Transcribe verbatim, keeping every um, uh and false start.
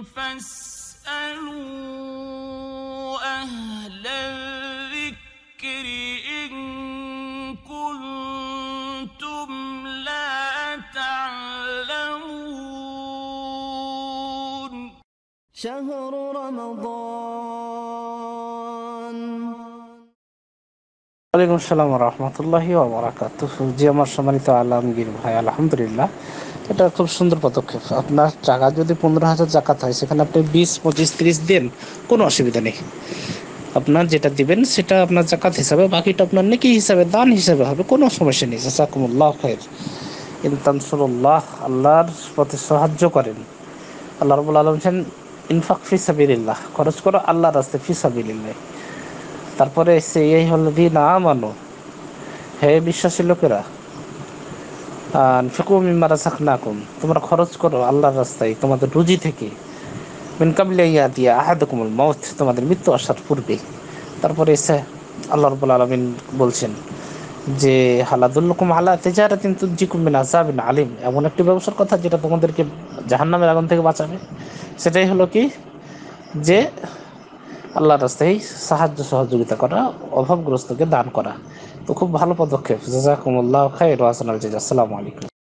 فاسألوا أهل الذكر إن كنتم لا تعلمون شهر رمضان ওয়ালাইকুম আসসালাম ওয়া রাহমাতুল্লাহি ওয়া বারাকাতুহু। জি আমার সম্মানিত আলমগীর ভাই, আলহামদুলিল্লাহ এটা খুব সুন্দর পদক্ষেপ। আপনার টাকা যদি পনেরো হাজার জাকাত হয়, সেখানে আপনি বিশ পঁচিশ তিরিশ দেন, কোনো অসুবিধা নেই। আপনার যেটা দিবেন সেটা আপনার জাকাত হিসাবে, বাকিটা আপনার নেকি হিসাবে, দান হিসাবে হবে, কোনো সমস্যা নেই। জাযাকুমুল্লাহ খায়র। ইন তানসুরুল্লাহ, আল্লাহর পথে সাহায্য করেন, আল্লাহ রাব্বুল আলামিন বলেন ইনফাক ফি সাবিলিল্লাহ, খরচ করো আল্লাহর রাস্তায়, ফি সাবিলিল্লাহ। তারপরে সে এই হল দিন আমানো, হে বিশ্বাসী লোকেরা, আনফিকু মিম্মা রাযাকনাকুম, তোমরা খরচ করো আল্লাহর রাস্তায় তোমাদের রুজি থেকে, মিন কাবলি আন ইয়াতিয়া আহাদাকুমুল মাউত, তোমাদের মৃত্যু আসার পূর্বে। তারপরে এসে আল্লাহ রাব্বুল আলামিন বলছেন যে হাল আদুল্লুকুম আলা তিজারাতিন তুনজিকুম মিন আযাবিন আলিম, এমন একটি ব্যবসার কথা যেটা তোমাদেরকে জাহান্নামের আগুন থেকে বাঁচাবে। সেটাই হলো কি, যে আল্লাহর রাস্তায় সাহায্য সহযোগিতা করা, অভাবগ্রস্তকে দান করা। তো খুব ভালো পদক্ষেপ। জাযাকুমুল্লাহু খায়র ওয়া আহসানাল জাযা। আসসালামু আলাইকুম।